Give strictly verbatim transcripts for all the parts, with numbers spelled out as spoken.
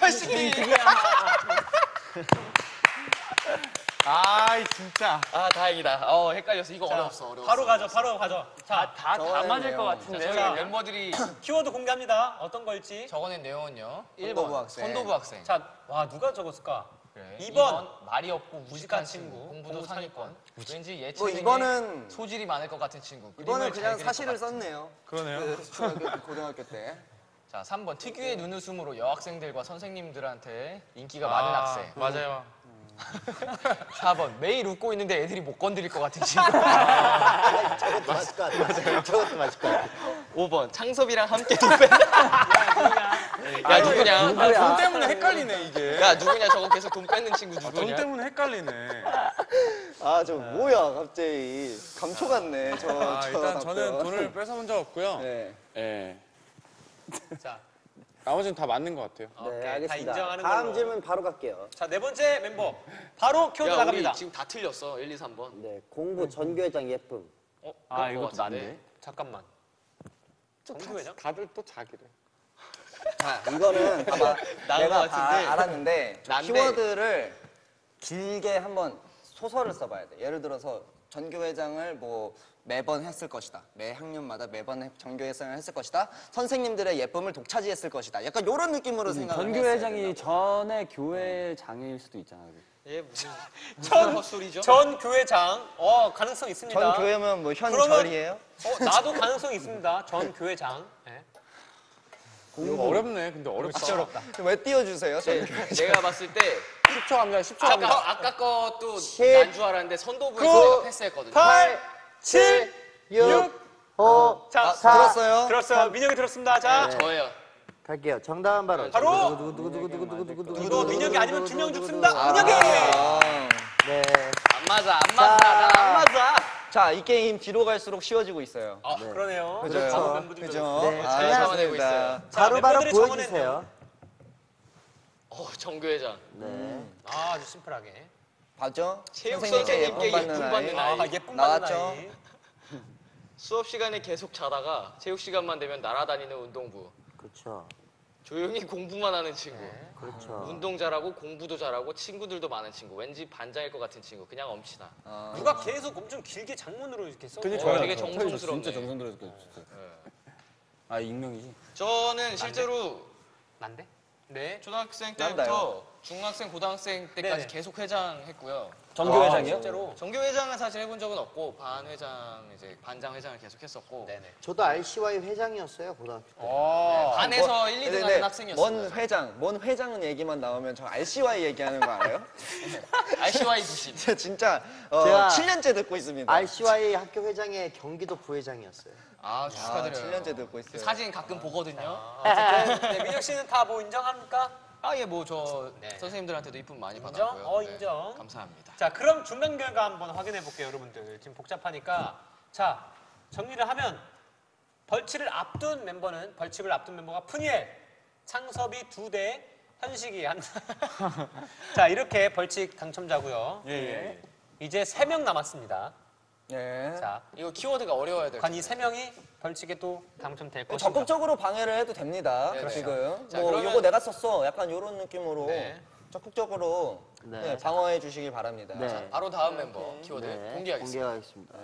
팔십이. 아, 진짜. 아, 다행이다. 어, 헷갈렸어. 이거 자, 어려웠어, 어려웠어. 바로 가죠, 바로 가죠. 자, 다, 다 맞을 것 같은데. 저희 자. 멤버들이 키워드 공개합니다. 어떤 걸지. 적어낸 내용은요. 선도부 일 번 학생. 선도부 학생. 자, 와, 누가 적었을까? 그래. 이 번 말이 없고 무식한 무식한 친구. 친구. 공부도 공부 상위권. 왠지 뭐 예체능에 이거는 소질이 많을 것 같은 친구. 이거는 그림을 잘 그냥 그릴 사실을 것 같은. 썼네요. 그러네요. 그 중학교, 고등학교 때. 자, 삼 번 특유의 눈웃음으로 여학생들과 선생님들한테 인기가 많은 아, 학생. 맞아요. 사 번 매일 웃고 있는데 애들이 못 건드릴 것 같은 친구. 저것도 맞을 것 같아. 저것도 맞을 것 같아. 오 번 창섭이랑 함께 돈 뺀다. 야, 누구냐? 아, 돈 때문에 헷갈리네, 이게. 야, 누구냐? 저거 계속 돈 뺏는 친구 돈 누구냐? 때문에 헷갈리네. 아, 저 뭐야, 갑자기. 감초 같네, 저. 아, 저 일단 답변. 저는 돈을 뺏어본 적 없고요. 네. 예. 자, 나머지는 다 맞는 것 같아요. 네, 오케이, 다 알겠습니다. 인정하는 다음 걸로. 질문 바로 갈게요. 자, 네 번째 멤버. 바로 키워드 야, 나갑니다. 우리 지금 다 틀렸어. 일, 이, 삼 번. 네, 공부 전교회장 예쁨. 어, 아, 그런 거 이것도 같은데. 난데. 잠깐만. 정규회장? 다들 또 자기래. 자, 이거는 봐봐. 나은 내가 것 다 같은데. 알았는데 저 난데. 키워드를 길게 한번 소설을 써봐야 돼. 예를 들어서 전교회장을 뭐 매번 했을 것이다. 매 학년마다 매번 전교회장을 했을 것이다. 선생님들의 예쁨을 독차지했을 것이다. 약간 이런 느낌으로 생각을 전교회장이 전에 교회장일 수도 있잖아. 얘 무슨 전- 헛소리죠? 전 교회장. 어, 가능성 있습니다. 전 교회면 뭐 그러면- 현절이에요? 어, 나도 가능성 있습니다. 전 교회장. 네. 이거 어렵네. 근데 어렵다. 진짜 어렵다. 왜 띄워주세요? 전 내가 봤을 때 십 초 갑니다. 십 초 아까, 갑니다. 아까 것도 십, 난 줄 알았는데 선도부에서 구, 내가 패스했거든요. 팔, 칠, 육, 오, 자, 아, 사. 들었어요? 들었어요. 민혁이 들었습니다. 자, 네. 저예요. 갈게요. 정답은 바로. 바로 두구두구두구두구두구두구두구. 이거 민혁이 아니면 두 명 죽습니다. 아, 민혁이. 네. 안 맞아, 안 맞아, 나 안 맞아. 자, 이 게임 뒤로 갈수록 쉬워지고 있어요. 아, 그러네요. 그죠? 다음 멤버들도 그죠? 네, 아, 잘 잡아내고 좋습니다. 있어요. 자, 바로바로 멤버들이 적어낸 보여주세요. 어, 정교회장. 네. 아, 아주 심플하게. 봤죠? 체육 선생님께 선생님께 예쁨 받는 아이. 아, 예쁨 나왔죠? 받는 아이. 수업 시간에 계속 자다가 체육 시간만 되면 날아다니는 운동부. 그렇죠. 조용히 공부만 하는 친구. 그렇죠. 운동 잘하고 공부도 잘하고 친구들도 많은 친구. 왠지 반장일 것 같은 친구. 그냥 엄친아. 아. 누가 계속 엄청 길게 장문으로 이렇게 써. 근데 어, 저요. 되게 저. 정성스럽네. 진짜 정성들었어. 아, 익명이지. 저는 실제로 난데? 네. 초등학생 난다요. 때부터 중학생, 고등학생 때까지 네네. 계속 회장했고요. 전교회장이요? 실제로. 정교회장은 사실 해본 적은 없고 반회장, 이제 반장 회장을 계속 했었고 네네. 저도 알씨와이 회장이었어요, 고등학교 때. 어. 반에서 일, 이 등 근데 하는 학생이었어요. 뭔 회장, 뭔 회장 얘기만 나오면 저 알씨와이 얘기하는 거 알아요? 알씨와이 부심. 저 진짜 어, 제가 칠 년째 듣고 있습니다. 알씨와이 학교 회장의 경기도 부회장이었어요. 아, 아, 축하드려요. 칠 년째 듣고 있어요. 그 사진 가끔 보거든요. 어쨌든 네, 민혁 씨는 다 뭐 인정합니까? 아, 예, 뭐 저 네. 선생님들한테도 이쁨 많이 인정? 받았고요. 어, 네, 인정. 감사합니다. 자, 그럼 중간 결과 한번 확인해 볼게요, 여러분들. 지금 복잡하니까. 자, 정리를 하면 벌칙을 앞둔 멤버는 벌칙을 앞둔 멤버가 푸니엘, 창섭이 두 대, 현식이 한. 자, 이렇게 벌칙 당첨자고요. 예, 예. 이제 세 명 남았습니다. 네. 자, 이거 키워드가 어려워야 될 과연 이 텐데. 세 명이 벌칙에 또 당첨될 것인가? 적극적으로 방해를 해도 됩니다. 네, 네. 지금 자, 뭐 그러면- 이거 내가 썼어. 약간 이런 느낌으로 네. 적극적으로 네. 네, 방어해 주시기 바랍니다. 네. 바로 다음 멤버 키워드 네, 공개하겠습니다. 공개하겠습니다.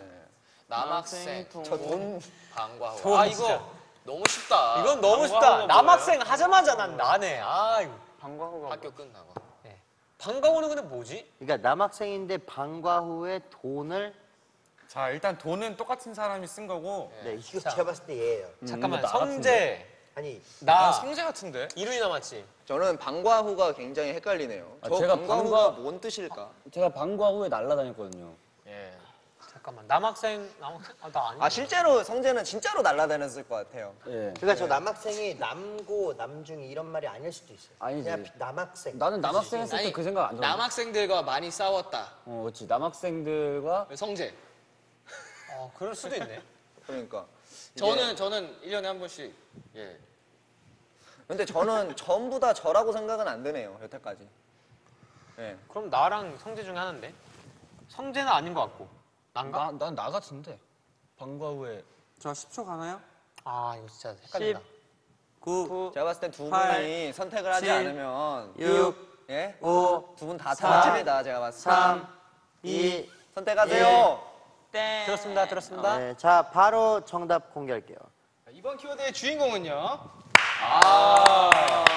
남학생 저 돈 방과후. 돈 아, 진짜. 이거 너무 쉽다. 이건 너무 쉽다. 방과후가 남학생 하자마자 난 나네. 아, 이거. 뭐예요? 학교 끝나고. 방과후는 근데 뭐지? 그러니까 남학생인데 방과 후에 돈을 자, 일단 돈은 똑같은 사람이 쓴 거고. 네, 이거 자. 제가 봤을 때 얘예요. 잠깐만, 나 성재, 아니, 나, 아, 성재 같은데? 이룬이 남았지. 저는 방과후가 굉장히 헷갈리네요. 아, 저 제가 방과후가 방과- 뭔 뜻일까? 제가 방과 후에 날라다녔거든요. 예. 잠깐만, 남학생, 남학생? 아, 나 아니야. 아 실제로 성재는 진짜로 날라다녔을 것 같아요. 예. 그러니까 저 남학생이 남고 남중 이런 말이 아닐 수도 있어요. 아니지. 그냥 남학생. 나는 남학생 했을 때 아니, 그 생각 안 들었어. 남학생들과 많이 싸웠다. 어, 그렇지. 남학생들과 성재. 어, 그럴 수도 있네. 그러니까. 이게- 저는 저는 일 년에 한 번씩 예. 근데 저는 전부 다 저라고 생각은 안 드네요. 여태까지. 네. 그럼 나랑 성재 중에 하나인데? 성재는 아닌 것 같고. 난가? 나, 난 나 같은데. 방과 후에 자, 십 초 가나요? 아, 이거 진짜 헷갈린다. 구, 제가 봤을 때 두 팔, 분이 선택을 하지 칠, 않으면 육, 예? 오, 두 분 다 사, 터집니다. 제가 봤을 때. 삼, 이, 선택하세요. 들었습니다. 들었습니다. 네, 자, 바로 정답 공개할게요. 이번 키워드의 주인공은요. 아,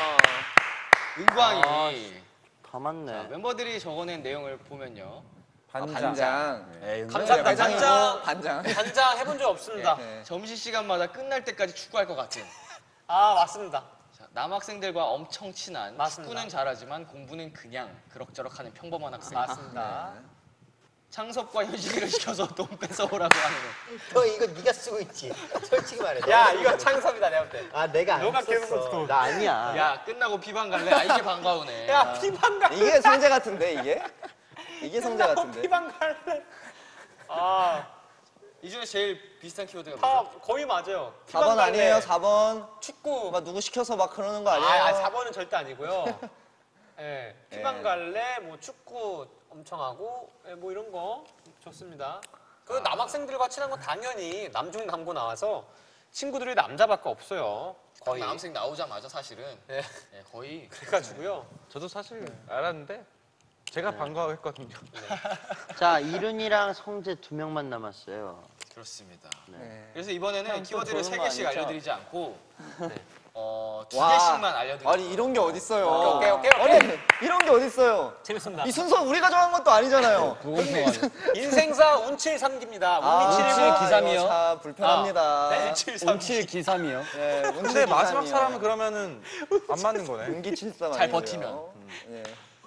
은광이. 다 맞네. 자, 멤버들이 적어낸 내용을 보면요. 반장. 반장. 에이, 감사합니다. 반장이고 반장. 반장. 반장 해본 적 없습니다. 네. 점심시간마다 끝날 때까지 축구할 것 같은. 아 맞습니다. 자, 남학생들과 엄청 친한. 맞습니다. 축구는 잘하지만 공부는 그냥 그럭저럭 하는 평범한 학생. 맞습니다. 창섭과 현식이를 시켜서 돈 뺏어오라고 하는. 너 이거 네가 쓰고 있지. 솔직히 말해. 야 이거 창섭이다 내가 볼 때. 아, 내가 안 너가 썼어. 계속 썼어. 나 아니야. 야, 끝나고 비방 갈래? 아, 이게 반가우네. 야 피방가. 이게 성재 같은데 이게? 이게 성재 같은데. 피방 갈래. 아, 이 중에 제일 비슷한 키워드가 다 뭐죠? 거의 맞아요. 사 번 아니에요? 사 번. 축구. 막 누구 시켜서 막 그러는 거 아, 아니에요? 아, 사 번은 절대 아니고요. 예, 피방 갈래, 뭐 축구 엄청 하고, 예, 뭐 이런 거 좋습니다. 그 남학생들과 친한 건 당연히 남중 남고 나와서 친구들이 남자밖에 없어요. 거의. 남학생 나오자마자 사실은 예, 예, 거의 그래가지고요. 저도 사실 알았는데 제가 반가워했거든요. 자, 이룬이랑 성재 두 명만 남았어요. 그렇습니다. 네. 그래서 이번에는 형, 또 키워드를 세 좋은 거 개씩 아니죠? 알려드리지 않고 어, 두 와. 개씩만 알려드릴게요. 아니 이런 게 어딨어요? 오케이, 오케이, 오케이. 아니 이런 게 어딨어요? 재밌습니다. 이 순서 우리가 정한 것도 아니잖아요. 무공평하네. 인생사 운칠삼기입니다. 아, 운이칠일구. 기삼이요? 이거 참 불편합니다. 네, 운칠삼기. 칠 기삼이요. 네, 근데 마지막 사람은 그러면은 안 맞는 거네. 운기칠삼 잘 아니고요. 버티면. 네.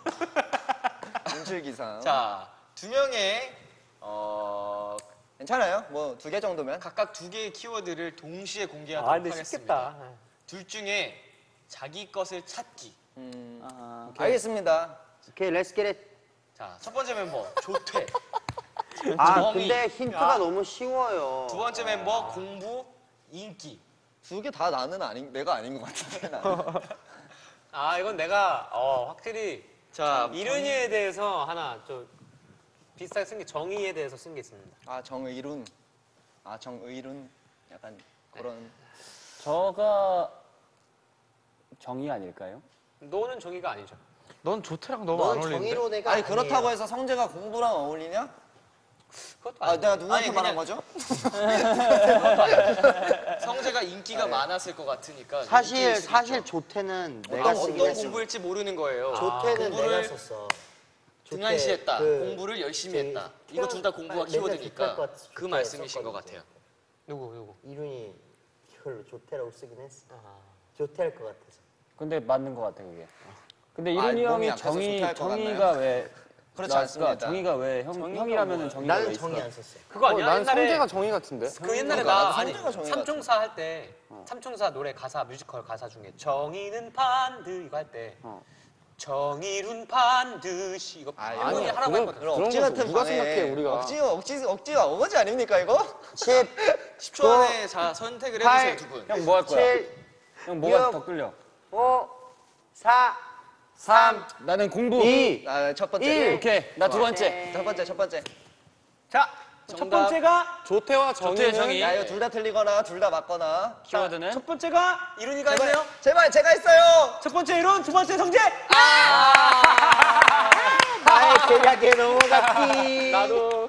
운칠기삼. 자, 두 명의 어, 괜찮아요? 뭐 두 개 정도면. 각각 두 개의 키워드를 동시에 공개하도록 아, 근데 하겠습니다. 쉽겠다. 둘 중에 자기 것을 찾기. 음, 아, 알겠습니다. 오케이, 렛츠 겟 잇. 자, 첫 번째 멤버 조퇴. 아, 정의. 근데 힌트가 너무 쉬워요. 두 번째 멤버 공부, 인기. 두 개 다 나는 아닌 내가 아닌 것 같은데. 나는. 아, 이건 내가 어, 확실히 자, 이른이에 대해서 하나 좀 비슷하게 쓴 게 정의에 대해서 쓴 게 있습니다. 아 정의룬. 아 정의룬. 약간 그런. 저가 정의 아닐까요? 너는 정의가 아니죠. 넌 조태랑 너무 안 넌 어울리는데. 정의로 내가 아니 그렇다고 아니에요. 해서 성재가 공부랑 어울리냐? 그것도 아 아니죠. 내가 누구한테 아니, 말한 그냥- 거죠? 성재가 인기가 많았을 것 같으니까 사실 인기일 수도 사실 있죠. 조태는 어떤, 내가 쓰긴 어떤 했어. 공부일지 모르는 거예요. 조태는 공부를 내가 썼어. 등한시했다. 그 공부를 열심히 저기 했다. 이거 둘 다 공부가 맨날 키워드니까 조퇴할 것 같- 그 말씀이신 썼거든, 것 같아요. 누구 누구? 이룬이 이걸로 조태라고 쓰긴 했어. 아. 조태할 것 같아서. 근데 맞는 것 같아 그게. 근데 아, 이룬이 몸이 형이 약해서 정의 조퇴할 것 정의가 같나요? 왜 그렇지 나왔을까? 않습니다. 정의가 왜 형, 형이라면은 정의가 왜 나는 있을까? 정의 안 썼어. 그거 아니야? 난 옛날에 성재가 정의 같은데. 그 옛날에 그러니까, 나 나도 아니 성재가 정의 삼총사 할 때 삼총사 노래 가사 뮤지컬 가사 중에 정의는 반드 이거 할 때 어. 정의는 반드시 이거 아니, 할머니 그건- 하라고 했거든. 그럼 그런 억지 거 같은 누가 방해. 생각해, 우리가. 억지 억지 억지가 어거지 아닙니까 이거? 십, 십 초 안에 자 선택을 해주세요 두 분. 형 뭐 할 거야? 칠, 형 뭐가 육, 더 끌려? 오, 사, 삼. 나는 공부. 이. 아, 첫 번째. 일. 오케이. 나 두 번째. 첫 번째 첫 번째. 자, 첫 정답. 번째가 조태와 조태의 정의는 정의. 야 이거 둘 다 틀리거나 둘 다 맞거나. 키워드는 첫 번째가 이룬이가 제발 했네요. 제발 제가 했어요. 첫 번째 이룬, 두 번째 성재. 나의 계략에 넘어갔기. 나도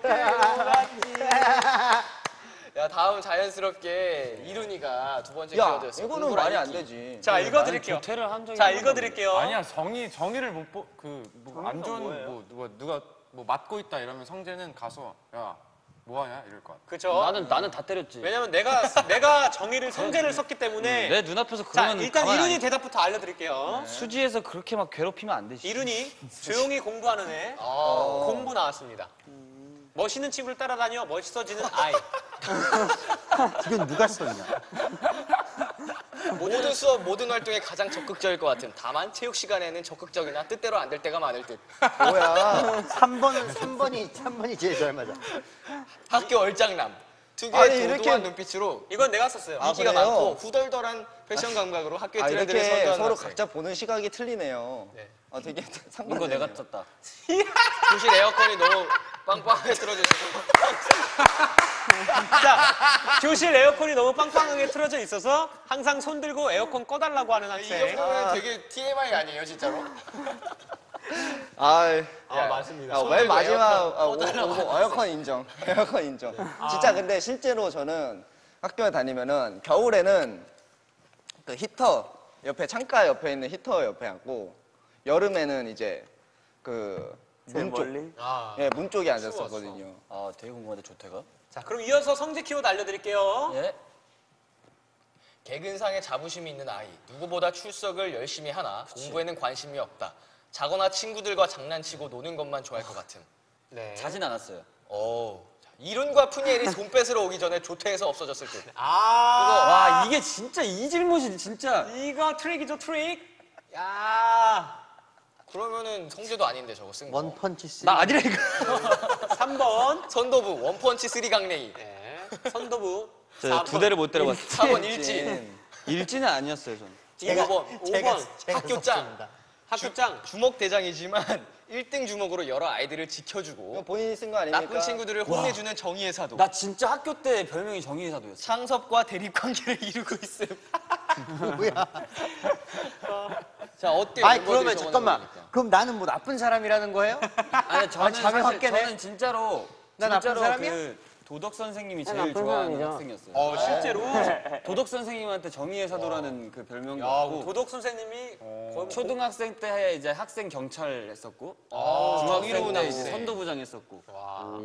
야 다음 자연스럽게 이룬이가 두 번째 야 키워드였어요. 이거는 공부랑 말이 안 인기. 되지. 자, 읽어드릴게요. 조퇴를 한 적이 자, 한 번도 읽어드릴게요. 아니야 정의 정의를 못그뭐안 좋은 뭐 누가 누가 뭐 맞고 있다 이러면 성재는 가서 야 뭐하냐 이럴 것 같아. 그죠? 없는데. 나는 나는 다 때렸지. 왜냐면 내가 내가 정의를 성재를 썼기 때문에. 내 눈앞에서 자, 그러면 일단 가만히 이룬이 안- 대답부터 알려드릴게요. 수지에서 그렇게 막 괴롭히면 안 되지. 이룬이 조용히 공부하는 애. 어. 공부 나왔습니다. 멋있는 친구를 따라다녀 멋있어지는 아이. 이건 누가 썼냐? 모든 수업 모든 활동에 가장 적극적일 것 같은. 다만 체육 시간에는 적극적이나 뜻대로 안 될 때가 많을 듯. 뭐야? 삼 번은 삼 번이 삼 번이 제일 잘 맞아. 학교 얼짱남. 특유의 아니, 도도한 이렇게- 눈빛으로 이건 내가 썼어요. 아, 인기가 그래요? 많고 후덜덜한 패션 감각으로 학교의 아, 트렌드를 이렇게 선도하는 서로 학생. 각자 보는 시각이 틀리네요. 네. 아, 되게 이거 상관없네요. 내가 썼다. 교실 에어컨이 너무 빵빵하게 틀어져서 자, 교실 에어컨이 너무 빵빵하게 틀어져 있어서 항상 손 들고 에어컨 꺼달라고 하는 이 학생. 정도면 되게 티엠아이 아니에요, 진짜로? 아, 아, 맞습니다. 아, 손 맨 들고 마지막 에어컨 아, 오, 꺼달라고 오, 에어컨 인정. 에어컨 인정. 진짜 근데 실제로 저는 학교에 다니면은 겨울에는 그 히터 옆에 창가 옆에 있는 히터 옆에 앉고 여름에는 이제 그 문 쪽, 멀리? 아. 예, 문 쪽에 앉았었거든요. 아, 되게 궁금한데 조태가? 자, 그럼 이어서 성지 키워드 알려드릴게요. 예. 개근상에 자부심이 있는 아이. 누구보다 출석을 열심히 하나 공부에는 관심이 없다. 자거나 친구들과 장난치고 노는 것만 좋아할 것 같음. 네. 자진 않았어요. 오. 자, 이룬과 푸니엘이 돈 뺏으러 오기 전에 조퇴해서 없어졌을 때. 아. 와, 이게 진짜 이 질문이 진짜. 이거 트릭이죠, 트릭. 야. 그러면은 성재도 아닌데 저거 쓴 거. 원펀치 쓰리. 나 아니라니까. 삼 번. 선도부 원펀치 쓰리 강냉이. 네. 선도부. 저 두 대를 못 때려봤어요. 사 번 일진. 일진은 아니었어요, 저는. 오 번 오 번. 학교장. 학교장. 주먹 대장이지만 일 등 주먹으로 여러 아이들을 이거 지켜주고 본인이 쓴 거 아닙니까? 나쁜 친구들을 혼내주는 정의의 사도. 나 진짜 학교 때 별명이 정의사도였어. 상섭과 대립 관계를 이루고 있음. 뭐야? 자 어때요? 아니 멤버들이 그러면 적어놓은 잠깐만. 거니까. 그럼 나는 뭐 나쁜 사람이라는 거예요? 아니, 저는 자매 사실 확대네. 저는 진짜로 나 나쁜 진짜로 사람이야? 그 도덕 선생님이 제일 좋아하는 학생이었어요. 어, 실제로. 도덕 선생님한테 정의의 사도라는 그 별명도 야, 있고 도덕 선생님이 거의 뭐 초등학생 때 이제 학생 경찰 했었고 아, 중학생 정의로운 때 이제 학생. 선도부장 했었고 와.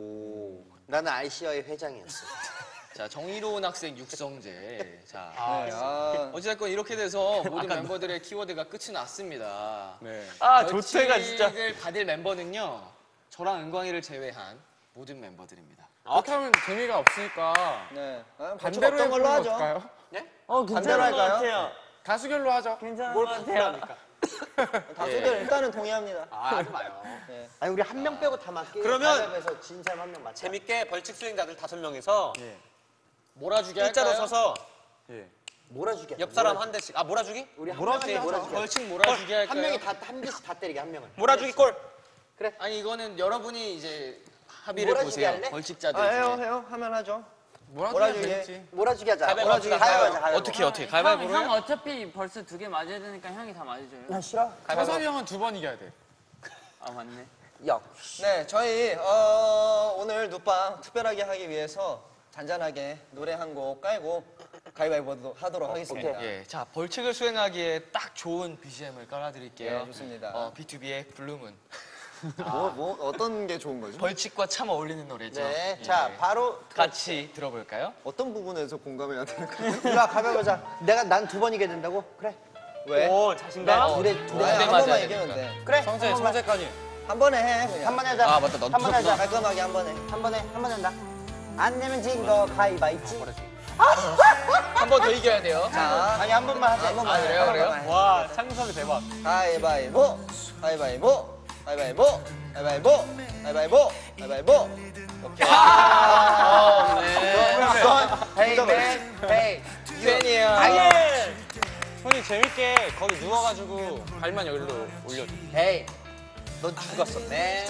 나는 아이씨아이 회장이었어. 자 정의로운 학생 육성재. 자 아, 네, 아, 어찌됐건 이렇게 돼서 모든 멤버들의 키워드가 끝이 났습니다. 네. 아 조태가 진짜. 벌칙을 받을 멤버는요 저랑 은광이를 제외한 모든 멤버들입니다. 그렇게 하면 재미가 없으니까 네. 아, 벌칙 반대로 없던 걸로 해보면 하죠. 어떨까요? 어, 반대로 할까요? 가수결로 하죠. 괜찮은 뭘 것 같아요. 반대합니까? 다수들 일단은 동의합니다. 아, 하지 마요. 아니 우리 한 명 빼고 다 맞게. 그러면- 에서 진 사람 한 명 맞자. 재밌게 벌칙 수행자들 다섯 명이서 몰아주기 할까요? 일자로 서서 예. 몰아주기. 옆 사람 한 대씩. 아, 몰아주기? 우리 한 몰아주기 명이 하자. 몰아주기. 벌칙 몰아주기 할까요? 한 명이 다 한 대씩 다 때리게 한 명을. 몰아주기 골. 아니 이거는 여러분이 이제 합의를 몰아주기 보세요. 할래? 벌칙자들 아, 중에. 해요, 해요. 하면 하죠. 몰아주기 몰아주기. 재밌지. 몰아주기 하자. 가위바위보 몰아주기 합시다. 가위바위보 하자. 가위바위보. 어떻게 어떻게 형, 가위바위보로 형 해요? 어차피 벌써 두 개 맞아야 되니까 형이 다 맞아줘요. 나 싫어. 서선이 형은 두 번 이겨야 돼. 아 맞네. 역. 네, 저희 어, 오늘 눕방 특별하게 하기 위해서 잔잔하게 노래 한 곡 깔고 가위바위보 하도록 하겠습니다. 예, 자 벌칙을 수행하기에 딱 좋은 비지엠을 깔아드릴게요. 예, 좋습니다. 어, 비투비의 블루문. 뭐, 뭐 어떤 게 좋은 거죠? 벌칙과 참 어울리는 노래죠. 네. 예. 자 바로 같이 들어볼까요? 어떤 부분에서 공감해야 될까요? 우리가 가위바위보 하자. 내가 난 두 번 이겨야 된다고? 그래. 왜? 오, 내가 자신감. 둘에 두 둘에 대 한 맞아야 번만 되니까. 이기면 돼. 그래. 성재, 한 번만. 성재까지. 한 번에 해, 그냥. 한 번에 하자. 아, 맞다. 너도 한 번에 하자. 깔끔하게 한 번에. 한 번에 한 번에 한다. 안 내면 진 거 가위바위치. 한 번 더 이겨야 돼요. 자, 아니 한 번만 하자. 한 번만 아, 해, 그래요, 한 그래요? 번만 해. 와, 창섭이 대박. 가위바위보, 가위바위보, 가위바위보, 가위바위보, 가위바위보, 가위바위보. 오케이. 아, 네. 헤이 맨 헤이. 팬이에요. 아예. 형이 재밌게 거기 누워가지고 발만 여기로 올려줘. 헤이. 넌 죽었어. 맨.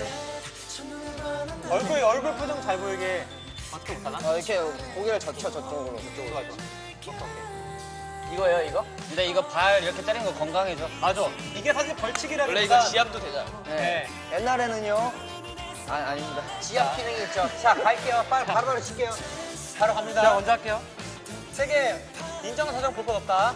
얼굴 얼굴 표정 잘 보이게 어떻게 못하나? 어, 이렇게 고개를 젖혀 저쪽으로. 이쪽으로 가죠. 이거예요, 이거? 근데 이거 발 이렇게 때리는 거 건강해져. 맞아. 이게 사실 벌칙이라는 원래 이거 지압도 되잖아. 네. 옛날에는요. 아, 아닙니다. 지압 기능이 있죠. 자 갈게요. 빨리 바로 바로 칠게요. 바로 갑니다. 자, 먼저 할게요. 세계 인정한 사정 볼 것 없다.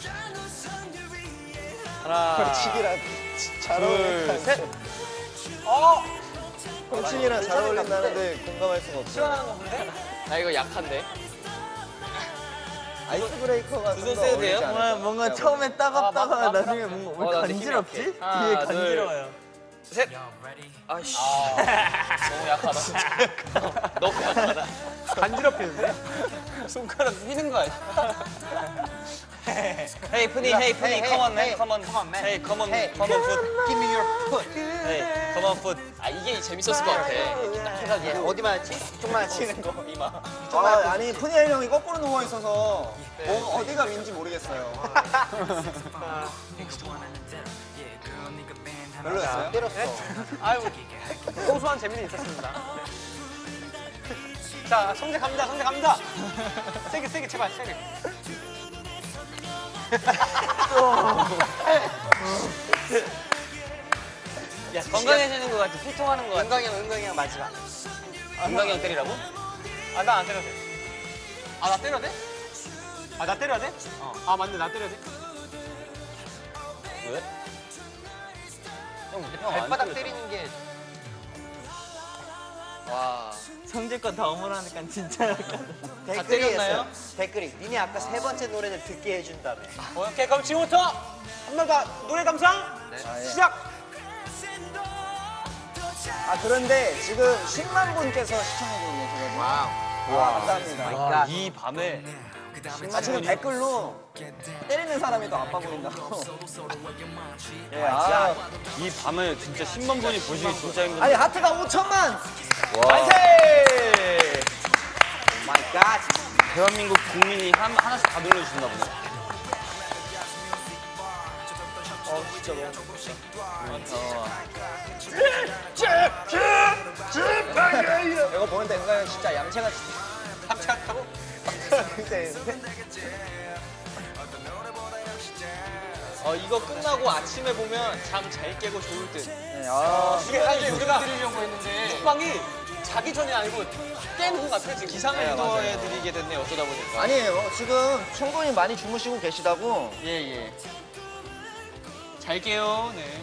하나, 벌칙이랑 잘 어울린다는데. 셋. 어, 벌칙이랑 잘 어울린다는데 공감할 수가 없어. 시원한 거 본데? 나 이거 약한데. 아이스 브레이커가 두손 좀더 세도 돼요? 어울리지 않을까? 뭔가 처음에 따갑다가 아, 나중에 뭔가 어, 나 느낌이 약해. 하나, 둘, 셋. 아씨. 너무 약하다. 너무 약하다. 간지럽히는데? 손가락 휘는 거 아니야? Hey, 푸니, hey, 푸니, come on, man, come on, come on, man. Hey, come on, come on, foot. Give me your foot. Hey, come on, foot. 아 이게 재밌었을 것 같아. 이렇게 딱 해가지고 어디만 치? 이쪽만 치는 거 이마. 아, 아니, 푸니엘 형이 거꾸로 누워 있어서 뭐 어디가 윈지 모르겠어요. 별로였어요? 때렸어. 아유, 소소한 재미는 있었습니다. 자, 성재 갑니다, 성재 갑니다. 세게, 세게, 제발, 세게. 야, 건강해지는 것 같아. 피통하는 것 같아. 은광이 형, 은광이 형 마지막. 건강이 형 때리라고? 아, 나 안 때려도 돼. 아, 나 때려도 돼? 아, 나 때려야 돼? 어. 아, 맞네, 나 때려야 돼. 왜? 발바닥 때리는 게. 와. 성재 거 다 어머나니까 진짜 약간. 댓글이 때렸나요? 했어요. 댓글이. 니네 아까 세 번째 노래는 듣게 해준다며. 오케이, 그럼 지금부터 한 번 더 노래 감상 시작! 아, 그런데 지금 십만 분께서 시청해주고 계시거든요. 와, 감사합니다. 이 밤에 아, 지금 댓글로 때리는 사람이 더 아파 보인다고. 예, 아, 이 밤을 진짜 십만 분이 보시기 진짜 힘든데. 아니, 하트가 오천만! 와. 마이 갓! 대한민국 국민이 한, 하나씩 다 눌러주셨나 보네. 어, 진짜 너무 이거 보는데 은광이 진짜 얌체가 깜짝 같다고? 어 이거 끝나고 아침에 보면 잠 잘 깨고 좋을 듯. 네, 아, 이게 사실 우리가 드리려고 했는데 묵방이 자기 전이 아니고 깬 후 같아, 지금. 기상을 네, 유도해 드리게 됐네 어쩌다 보니까. 아니에요. 지금 충분히 많이 주무시고 계시다고. 예예. 잘 깨요. 네.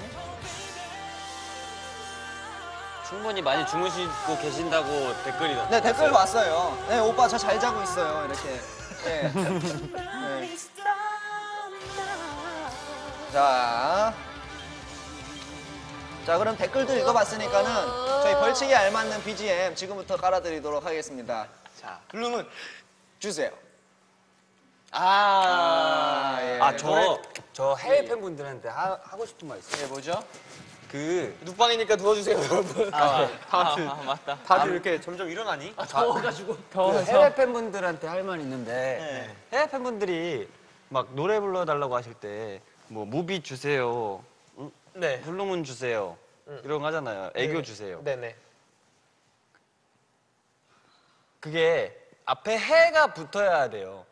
충분히 많이 주무시고 계신다고 댓글이 네, 댓글 왔어요. 네, 오빠 저 잘 자고 있어요. 이렇게. 네. 네. 자. 자, 그럼 댓글도 읽어봤으니까는 저희 벌칙에 알맞는 비지엠 지금부터 깔아드리도록 하겠습니다. 자, 블루문 주세요. 아, 예. 아, 저, 저 해외 팬분들한테 하, 하고 싶은 말 있어요. 네 뭐죠? 그, 눕방이니까 누워주세요 여러분. 아, 아, 아, 맞다. 다들 이렇게 점점 일어나니? 더워가지고. 그 해외 팬분들한테 할 말 있는데, 해외 팬분들이 막 노래 불러달라고 하실 때, 뭐, 무비 주세요, 응? 네. 블루문 주세요, 이런 거 하잖아요. 애교 주세요. 네네. 그게 앞에 해가 붙어야 돼요.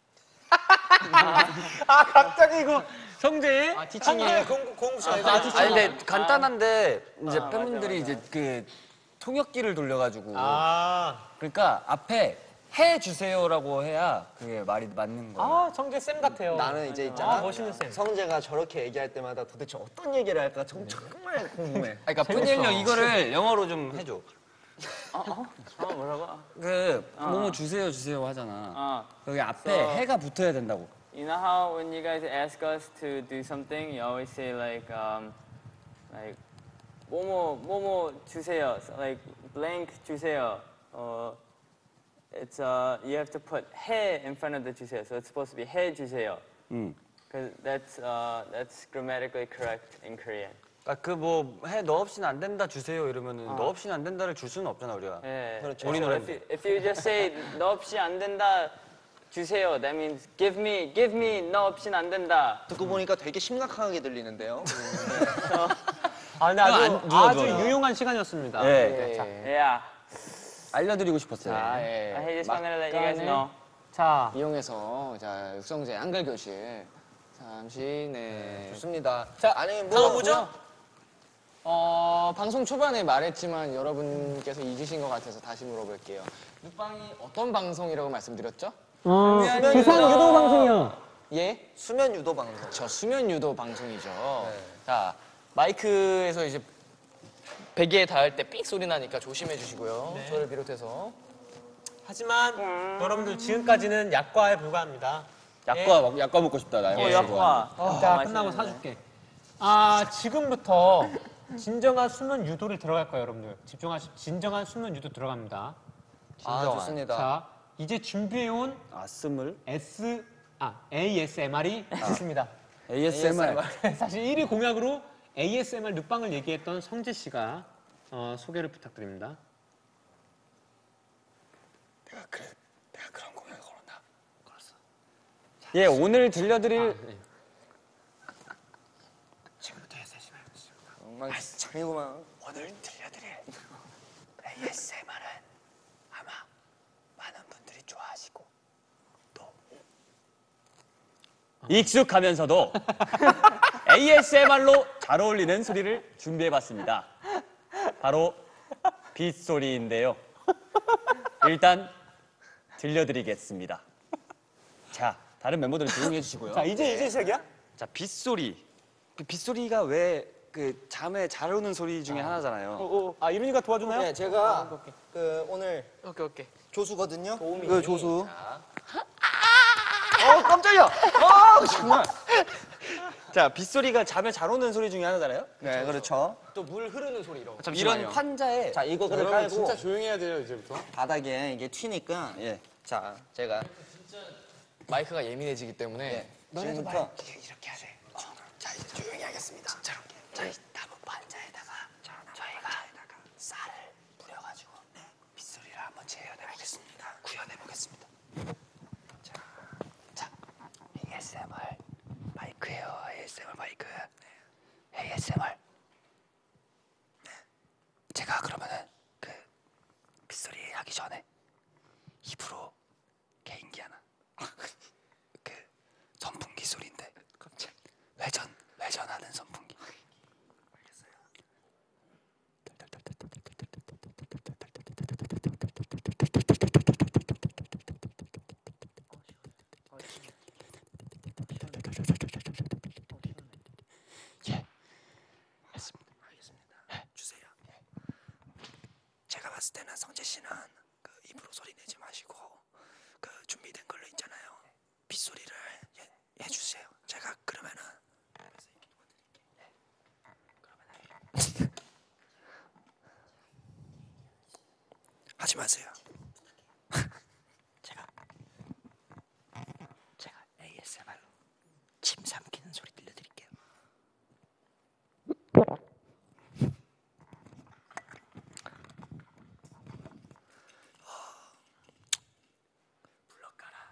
아, 갑자기 이거 성재? 아, 티칭이에요. 공부, 공부 시간. 아, 아니 근데 간단한데 이제 팬분들이 이제 그 통역기를 돌려가지고 아, 그러니까 앞에 해 주세요라고 해야 그게 말이 맞는 거예요. 아, 성재 쌤 같아요. 나는 이제 있잖아. 아, 멋있는 쌤. 성재가 저렇게 얘기할 때마다 도대체 어떤 얘기를 할까 정- 정말 궁금해. 아니, 그러니까 푸니엘 형 이거를 영어로 좀 해줘. 어, 뭐라고? 그 뭐뭐 주세요 주세요 하잖아. 아, 여기 앞에 So- 해가 붙어야 된다고. you know how when you guys ask us to do something, you always say like, um, like, 뭐뭐 뭐뭐 주세요, So, like blank 주세요. Uh, it's uh, you have to put 해 in front of the 주세요, so it's supposed to be 해 주세요. 응. Because that's uh, that's grammatically correct in Korean. 그러니까 그 뭐 해 너 없이는 안 된다 주세요 이러면은 너 없이는 안 된다를 줄 수는 없잖아 우리가. 예. 그렇죠. 우리 So if, 노래인데. you, if you just say 너 없이 안 된다 주세요, that means give me, give me 너 없이는 안 된다. 듣고 보니까 되게 심각하게 들리는데요. 아, 근데 아주, 안 누워, 아주 누워요. 유용한 시간이었습니다. 예. 네, 자, Yeah. 알려드리고 싶었어요. 아, 예. I just wanted to let you guys know. 자, 이용해서 자 육성재 한글 교실 잠시 네. 좋습니다. 자, 아니 뭐 다음 뭐죠? 어 방송 초반에 말했지만 여러분께서 잊으신 것 같아서 다시 물어볼게요. 눕방이 어떤 방송이라고 말씀드렸죠? 어, 기상 유도 방송이요. 예? 수면 유도 방송. 저 수면 유도 방송이죠. 자 마이크에서 이제 베개에 닿을 때 삑 소리 나니까 조심해 주시고요. 저를 비롯해서. 하지만 여러분들 지금까지는 약과에 불과합니다. 약과 먹- 약과 먹고 싶다 나. 어, 약과. 이따 끝나고 사줄게. 아, 지금부터 진정한 수면 유도를 들어갈 거예요, 여러분들. 집중하시, 진정한 수면 유도 들어갑니다. 아 좋습니다. 자, 이제 준비해온 아스물 S 아 에이에스엠알이 있습니다. 에이에스엠알. 사실 일 위 공약으로 에이에스엠알 눕방을 얘기했던 성재 씨가 어, 소개를 부탁드립니다. 내가 그래, 내가 그런 공약을 걸었나? 걸었어. 예, 오늘 들려드릴 지금부터 해서 시간 엉망진창이구만. 오늘 들려드릴 에이에스엠알은 아마 많은 분들이 좋아하시고 익숙하면서도 에이에스엠알로 잘 어울리는 소리를 준비해봤습니다. 바로 빗소리인데요. 일단 들려드리겠습니다. 자, 다른 멤버들은 조용히 해주시고요. 자 이제 이제 시작이야? 자, 빗소리. 그 빗소리가 왜 그 잠에 잘 오는 소리 중에 하나잖아요. 아 이민이가 도와주나요? 네, 제가 그 오늘 오케이 오케이. 조수거든요. 그 조수. 어, 깜짝이야! 어, 정말. 자, 빗소리가 잠에 잘 오는 소리 중에 하나잖아요. 네, 그렇죠. 또 물 흐르는 소리 이런 거. 이런 환자에 자, 이거를 여러분 깔고 진짜 조용히 해야 돼요 이제부터. 바닥에 이게 튀니까 예. 자, 제가 마이크가 예민해지기 때문에 예. 지금부터 이렇게 하세요. 자, 이제 조용히 하겠습니다. 진짜로. 자, 이 나무 반자에다가 저희가 쌀을 뿌려가지고 빗소리를 한번 재현해 보겠습니다. 구현해 보겠습니다. 자, 자, 에이에스엠알 마이크예요. 에이에스엠알 마이크. 네. 에이에스엠알. 네. 제가 그러면은 그 빗소리 하기 전에 입으로 개인기 하나. 그 선풍기 소리인데. 깜짝. 회전 회전하는 선풍기. 알겠어요. 예. 했습니다. 알겠습니다. 네, 주세요. 예. 제가 봤을 때는 성재 씨는 그 입으로 소리 내지 마시고 그 준비된 걸로 있잖아요. 빗소리를 예, 해주세요. 제가 그러면은 예. 그러면은 하지 마세요. 제가 제가 에이에스엠알로 침 삼키는 소리 들려드릴게요. 불러가라.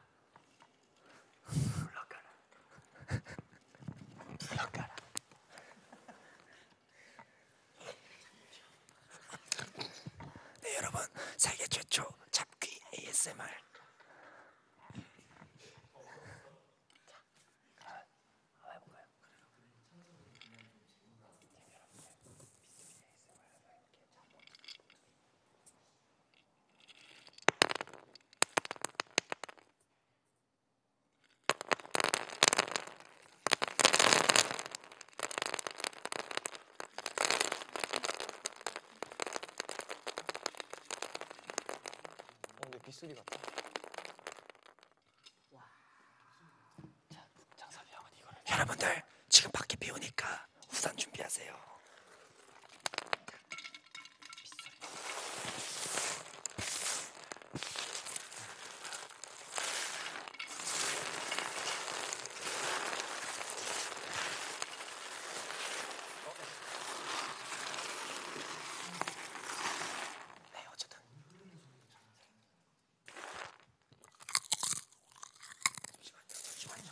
불러가라. 불러가라. 네, 여러분 세계 최초 잡귀 에이에스엠알. 근데 빗소리 같아. 장섭이 형은 이거를. 여러분들 지금 밖에 비 오니까 우산 준비하세요. 네, 어쨌든. 잠시만요, 잠시만요.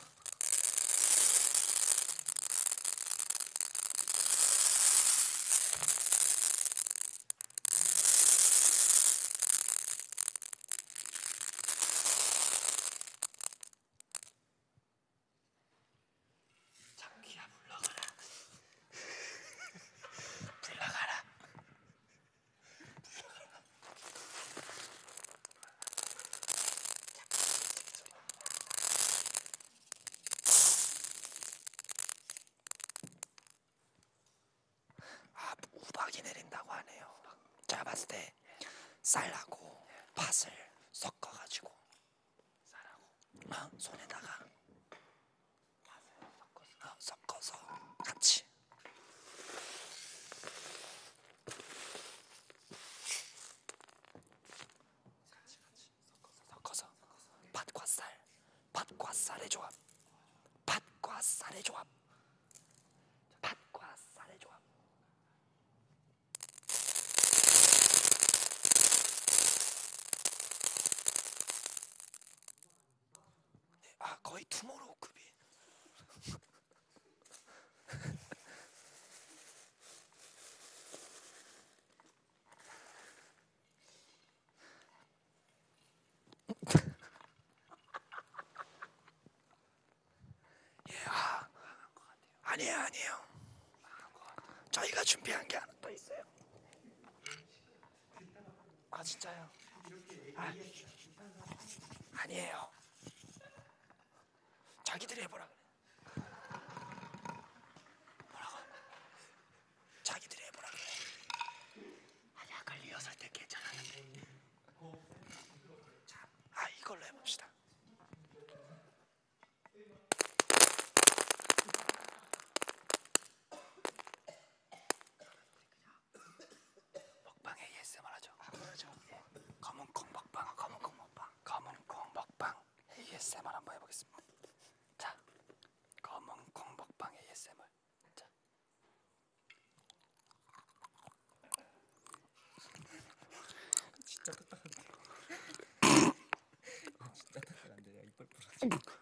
장기야 불러가라. 불러가라. 아, 우박이 내린다고 하네요. 제가 봤을 때 쌀하고 팥을 섞어가지고 쌀하고 어, 손에다가 어, 섞어서 같이 같이 같이 섞어서 섞어서 아니에요, 아니에요. 저희가 준비한 게 하나 더 있어요. 아 진짜요? 아, 아니에요. 자기들이 해보라 그래. 뭐라고? 자기들이 해보라 그래. 아니 아까 리허설 때 괜찮았는데. 자, 아 이걸로 해봅시다. 먹방 에이에스엠알 하죠. 아, 그러죠. 예. 검은콩 먹방, 검은콩 먹방, 검은콩 먹방 에이에스엠알 한번 해보겠습니다. 자, 검은콩 먹방 에이에스엠알. 자. 진짜 딱딱한데. 진짜 딱딱한데. 야, 이빨 부러져.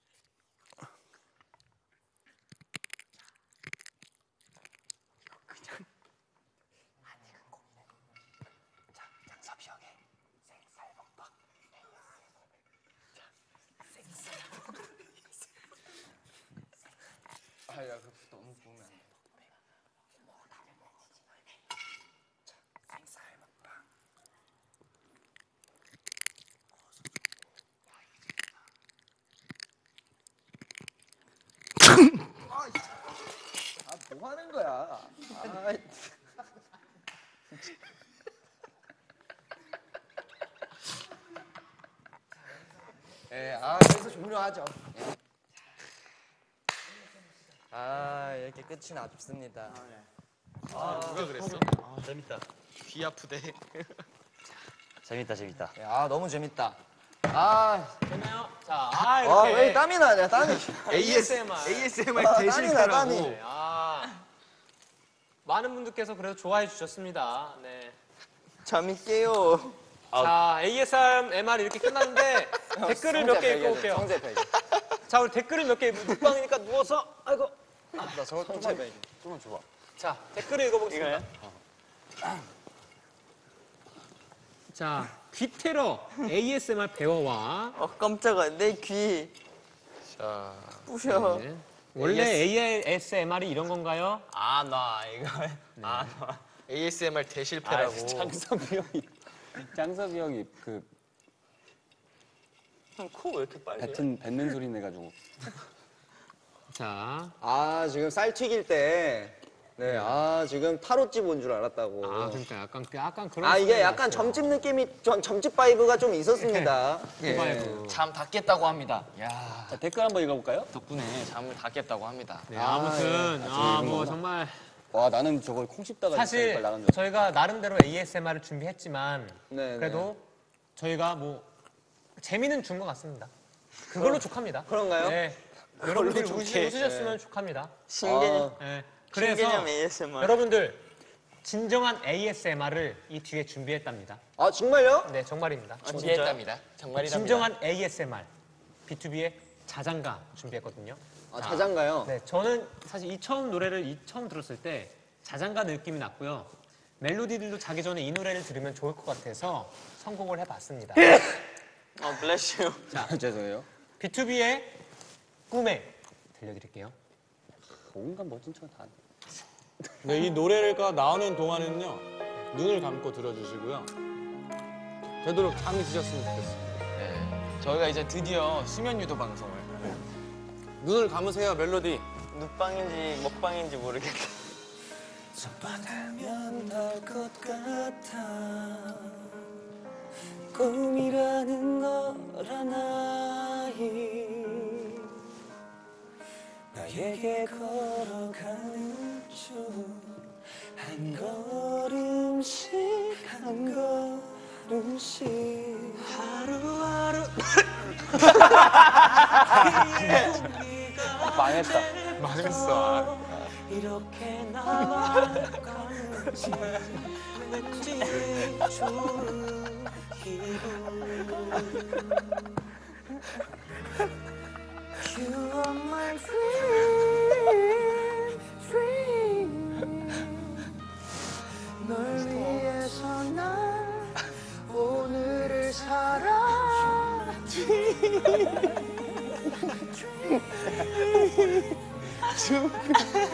장섭이 형의 생살 먹방. 자, 생살. 아야 그 너무 보면 안 돼. 자, 생살 먹방. 아, 뭐 하는 거야? 아, 예, 아, 여기서 종료하죠. 예. 아, 이렇게 끝이 났습니다. 누가 그랬어? 귀 아프대. 재밌다, 재밌다. 아, 너무 재밌다. 아, 됐나요? 자, 아 아, 이렇게 왜 땀이 나냐, 땀이. 에이에스엠알. 에이에스엠알 아, 대실 땀이 나, 땀이. 네, 아 많은 분들께서 그래도 좋아해 주셨습니다. 네. 재밌게요. 자, 에이에스엠알이 이렇게 끝났는데 댓글을 몇 개 읽고 올게요. 성재 배기. 자, 우리 댓글을 몇 개 묵방이니까 누워서 아이고. 나 저거 성재 배기. 좀만 줘봐. 자, 댓글을 읽어보겠습니다. 자, 귀테러 에이에스엠알 배워와. 어 깜짝아 내 귀. 자, 부셔. 네. 원래 에이에스엠알이 이런 건가요? 아 나 이거. 아 나. 에이에스엠알 대실패라고. 장섭이 형이 장섭이 형이 그 코 왜 이렇게 빨개? 뱉은 뱉는 소리 내가지고. 자, 아, 지금 쌀 튀길 때. 네, 아, 지금 타로집 온 줄 알았다고. 아 그러니까 약간 약간 그런. 아, 이게 소리가 약간 있어요. 점집 느낌이, 점, 점집 바이브가 좀 있었습니다. 예. 바이브. 잠 다 깼다고 합니다. 야 자, 댓글 한번 읽어볼까요? 덕분에 잠을 다 깼다고 합니다. 네, 아무튼 아, 아, 지금 뭐 이거구나. 정말 와, 나는 저걸 콩 씹다가 사실 이빨 나간 줄 알았어. 저희가 나름대로 에이에스엠알을 준비했지만 네, 그래도 저희가 뭐 재미는 준 것 같습니다. 그걸로 족합니다. 그런가요? 네. 여러분들이 좋게. 웃으- 웃으셨으면 족합니다. 신개념. 네. 신개념 그래서 에이에스엠알. 여러분들 진정한 에이에스엠알을 이 뒤에 준비했답니다. 아, 정말요? 네, 정말입니다. 준비했답니다. 정말이랍니다. 진정한 에이에스엠알 비투비의 자장가 준비했거든요. 아, 자장가요? 네, 저는 사실 이 처음 노래를 이 처음 들었을 때 자장가 느낌이 났고요. 멜로디들도 자기 전에 이 노래를 들으면 좋을 것 같아서 선곡을 해봤습니다. 어 블레스 유. 자, 죄송해요. 비투비의 꿈에 들려드릴게요. 온갖 멋진 척 다. 네, 이 노래가 나오는 동안에는요 눈을 감고 들어주시고요. 되도록 잠이 드셨으면 좋겠어요. 네, 저희가 이제 드디어 수면 유도 방송을. 눈을 감으세요 멜로디. 눕방인지 먹방인지 모르겠다. 받으면 날 것 같아 꿈이라는 걸 하나이 나에게 걸어가는 중 한 걸음씩 한 걸음씩 하루하루 망했다. 망했어. 이렇게 남아가는지 왠지 좋은 기분 You are my dream, dream 널 위해서 난 오늘을 살아 dream, dream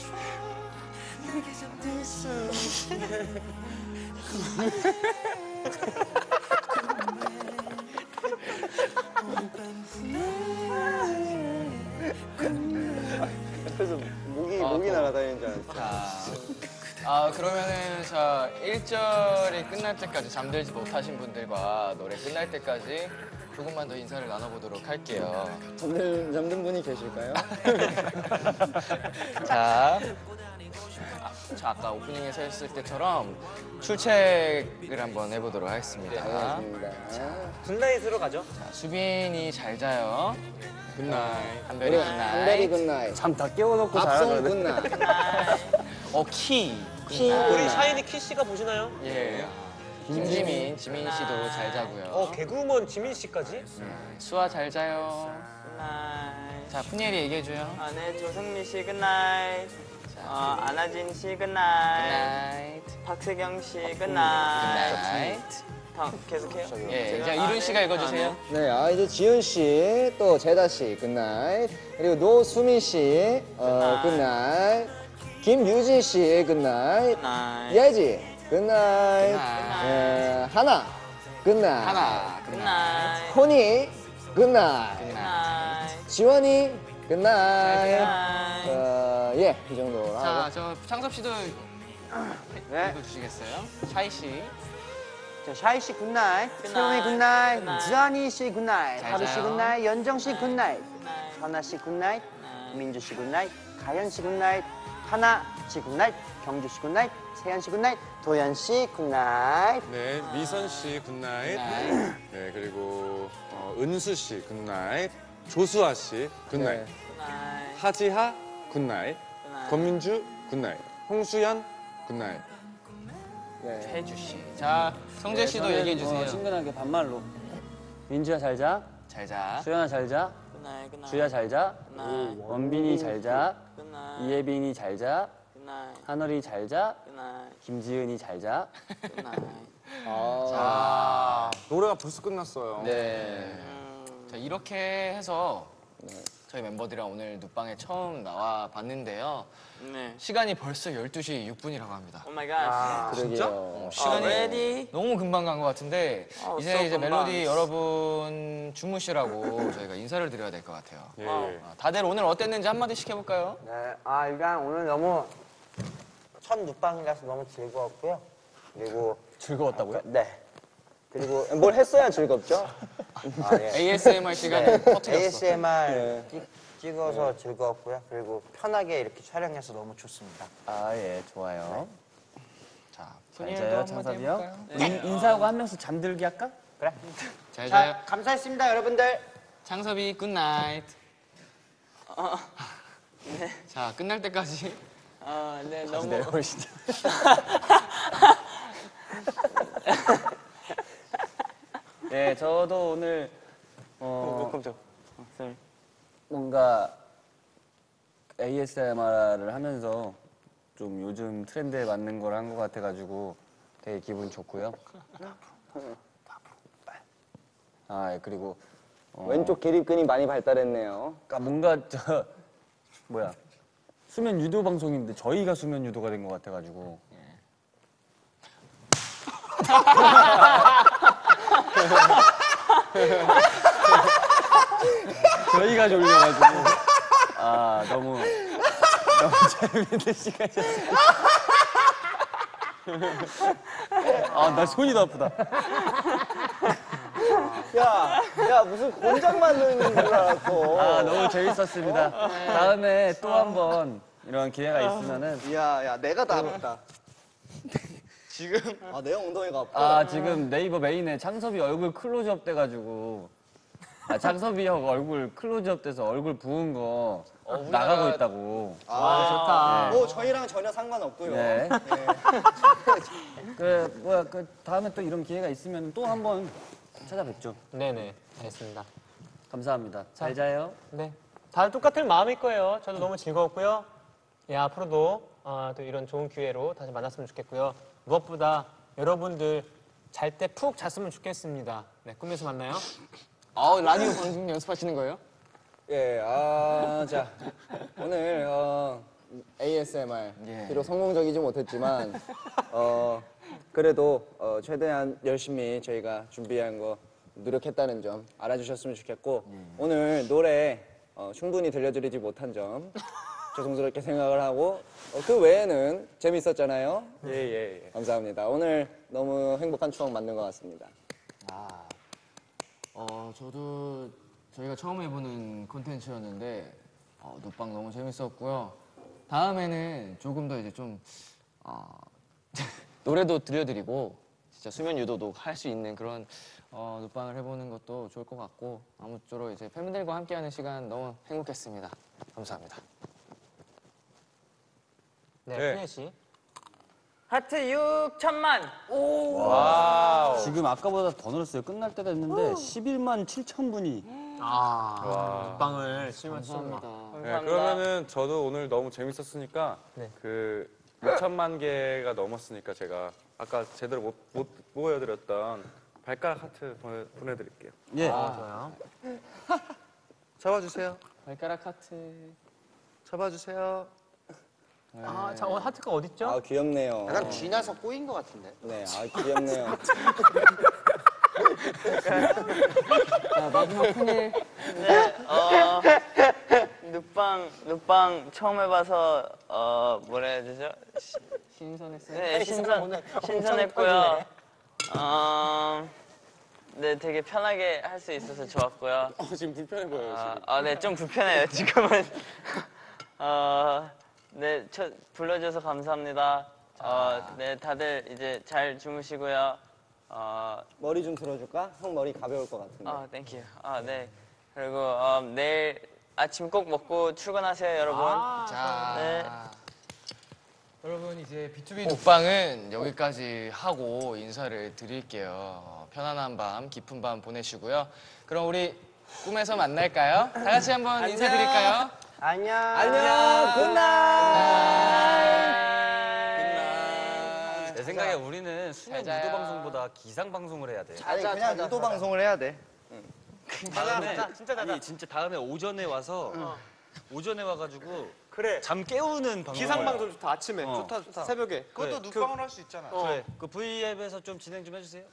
그래서 목이 목이 날아다니는 줄 알았어. 자, 아 그러면은 자 일 절이 끝날 때까지 잠들지 못하신 분들과 노래 끝날 때까지 조금만 더 인사를 나눠보도록 할게요. 잠든 잠든 분이 계실까요? 자, 아, 자 아까 오프닝에서 했을 때처럼 출첵을 한번 해보도록 하겠습니다. 반갑습니다. 굿나잇으로 가죠. 자, 수빈이 잘 자요. 굿나잇. 한별이 한별이 굿나잇. 굿나잇. 잠 다 깨워놓고 밥송 자라거든. 굿나잇. 어 키. 키 우리 샤이니 키 씨가 보시나요? 예. 김지민, 지민 씨도 잘 자고요. 어 개그우먼 지민 씨까지? 수아 잘 자요. 굿나잇. 자, 푸니엘이 얘기해줘요. 아, 네, 조성미 씨 굿나잇. 어, 안하진 씨 굿나잇. 굿나잇. 박세경 씨 굿나잇. 굿나잇. 다음 계속해요. 예, 이제 제가- 이룬 씨가 아, 읽어주세요. 네, 아 이제 지은 씨, 또 제다 씨 굿나잇. 그리고 노수민 씨, 어 굿나잇. 김유지 씨 굿나잇. 굿나잇. 예지 굿나잇. 굿나잇. 에, 하나 굿나잇. 하나. 굿나잇. 굿나잇. 호니 굿나잇. 굿나잇. 지원이 굿나잇. 굿나잇. 어, 예, 이 정도로 자, 하고. 저 창섭 씨도 네. 읽어주시겠어요? 샤이 씨. 자, 샤이 씨 굿나잇, 굿나잇. 세롬이 굿나잇, 굿나잇. 지안이 씨 굿나잇, 잘 하루 씨 자요. 굿나잇, 연정 씨 굿나잇, 굿나잇. 선아 씨 굿나잇, 굿나잇. 민주 씨 굿나잇, 가연 씨 굿나잇, 하나 씨 굿나잇, 경주 씨 굿나잇, 세연 씨 굿나잇, 도연 씨 굿나잇. 네, 미선 씨 굿나잇. 굿나잇. 네, 그리고 어, 은수 씨 굿나잇. 조수아 씨 굿나잇. 굿나잇. 하지하 굿나잇. 굿나잇. 권민주 굿나잇. 홍수연 굿나잇. 혜주 씨. 자, 성재 씨도 저는, 얘기해주세요. 어, 친근하게 반말로. 민주야 잘 자. 잘 자. 수연아 잘 자. 굿나잇. 굿나잇. 주야 잘 자. 굿나잇. 원빈이 잘 자. 굿나잇. 이예빈이 잘 자. 굿나잇. 한월이 잘 자. 굿나잇. 김지은이 잘 자. 굿나잇. 아, 노래가 벌써 끝났어요. 네. 자, 이렇게 해서 저희 멤버들이랑 오늘 눕방에 처음 나와 봤는데요. 네. 시간이 벌써 열두 시 육 분이라고 합니다. 오 마이 갓. 그러게요. 어, 시간이 Already? 너무 금방 간 것 같은데 어, 이제 so 이제 멜로디 금방. 여러분 주무시라고 저희가 인사를 드려야 될 것 같아요. 예. 어, 다들 오늘 어땠는지 한마디씩 해볼까요? 네, 아 일단 오늘 너무 첫 눕방이라서 너무 즐거웠고요. 그리고 즐거웠다고요? 네. 그리고 뭘 했어야 즐겁죠? 아, 예. 에이에스엠알 시간을 터뜨렸어. 에이에스엠알 찍어서 즐거웠고요. 그리고 편하게 이렇게 촬영해서 너무 좋습니다. 아, 예, 좋아요. 자, 잘 푸니엘도 자요, 한마디 창섭이요? 해볼까요? 인, 인사하고 한 명씩 잠들게 할까? 그래? 잘 자요. 자, 감사했습니다, 여러분들. 창섭이 굿나잇. 자, 끝날 때까지 아, 네, 너무. 내려오시죠. 예, 저도 오늘 어, 깜짝. 어, sorry. 뭔가 에이에스엠알을 하면서 좀 요즘 트렌드에 맞는 걸 한 것 같아가지고 되게 기분 좋고요. 아, 예, 그리고 어, 왼쪽 기립근이 많이 발달했네요. 그러니까 뭔가 저 뭐야 수면 유도 방송인데 저희가 수면 유도가 된 것 같아가지고 저희가 졸려가지고 아 너무 너무 재밌는 시간이었어요. 아 나 손이 더 아프다. 야, 야 무슨 곤장 만드는 줄 알았어. 아 너무 재밌었습니다. 다음에 또 한번 이런 기회가 있으면은 야, 야, 내가 다 아프다. 지금? 아, 내가 엉덩이가 아파. 아 지금 네이버 메인에 창섭이 얼굴 클로즈업 돼가지고 아 창섭이 형 얼굴 클로즈업 돼서 얼굴 부은 거 나가고 있다고. 아, 네. 뭐 저희랑 전혀 상관없고요. 네. 네. 그 뭐야 그 다음에 또 이런 기회가 있으면 또 한번 찾아뵙죠. 네네, 알겠습니다. 감사합니다. 잘 자요. 네. 다들 똑같은 마음일 거예요. 저도 너무 즐거웠고요. 예, 앞으로도 어, 또 이런 좋은 기회로 다시 만났으면 좋겠고요. 무엇보다 여러분들 잘 때 푹 잤으면 좋겠습니다. 네, 꿈에서 만나요. 아, 라디오 방송 연습하시는 거예요? 예, 아, 자, 오늘 어, 에이에스엠알 예. 비록 성공적이지 못했지만 어 그래도 어, 최대한 열심히 저희가 준비한 거 노력했다는 점 알아주셨으면 좋겠고 오늘 노래 어, 충분히 들려드리지 못한 점 죄송스럽게 생각을 하고 어, 그 외에는 재밌었잖아요. 예예 예. 감사합니다. 오늘 너무 행복한 추억 만든 것 같습니다. 어, 저도 저희가 처음 해보는 콘텐츠였는데 어, 노빵 너무 재밌었고요. 다음에는 조금 더 이제 좀 어, 노래도 들려드리고 진짜 수면 유도도 할 수 있는 그런 어, 노빵을 해보는 것도 좋을 것 같고 아무쪼록 이제 팬분들과 함께하는 시간 너무 행복했습니다. 감사합니다. 네, 네. 푸니엘 씨. 하트 육천만. 지금 아까보다 더 늘었어요. 끝날 때가 됐는데 십일만 칠천 분이. 아, 빵을 칠만 감사합니다. 네, 그러면은 저도 오늘 너무 재밌었으니까 네. 그 육천만 개가 넘었으니까 제가 아까 제대로 못, 못 보여드렸던 발가락 하트 보내, 보내드릴게요. 예. 좋아요. 잡아주세요. 발가락 하트. 잡아주세요. 아, 자, 어, 하트가 어딨죠? 아 귀엽네요. 약간 쥐나서 꼬인 것 같은데. 네, 아 귀엽네요. 자, 마지막 푸니엘. 네, 어, 눕방, 눕방 처음 해봐서, 어, 뭐라 해야 되죠? 신선했어요. 네, 신선, 신선했고요. 어, 네, 되게 편하게 할 수 있어서 좋았고요. 어, 지금 불편해 보여요. 아, 지금. 아, 네, 좀 불편해요, 지금은. 어, 네, 저, 불러줘서 감사합니다. 어, 네, 다들 이제 잘 주무시고요. 어, 머리 좀 들어줄까? 형 머리 가벼울 것 같은데. 아, 땡큐. 아, 네. 그리고 어, 내일 아침 꼭 먹고 출근하세요, 여러분. 자, 네. 여러분 이제 비투비 녹방은 여기까지 하고 인사를 드릴게요. 어, 편안한 밤, 깊은 밤 보내시고요. 그럼 우리 꿈에서 만날까요? 다 같이 한번 인사드릴까요? 안녕. 안녕, 굿나잇. 내 생각에 우리는 수면 잘 자요. 유도 방송보다 기상 방송을 해야 돼. 아니 그냥 유도 방송을 해야 돼. 다음에 진짜 자자. 아니 진짜 다음에 오전에 와서 오전에 와가지고 그래. 잠 깨우는 방송. 기상 방송 좋다. 아침에. 어. 좋다, 좋다. 새벽에. 그것도 눕방을 할 수 있잖아. 어. 그래. 그 V앱에서 좀 진행 좀 해주세요.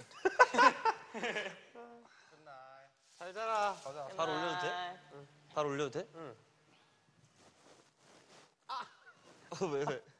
잘 자라. 바로 올려도 돼? 바로 올려도 돼? 응. 아. 왜 왜?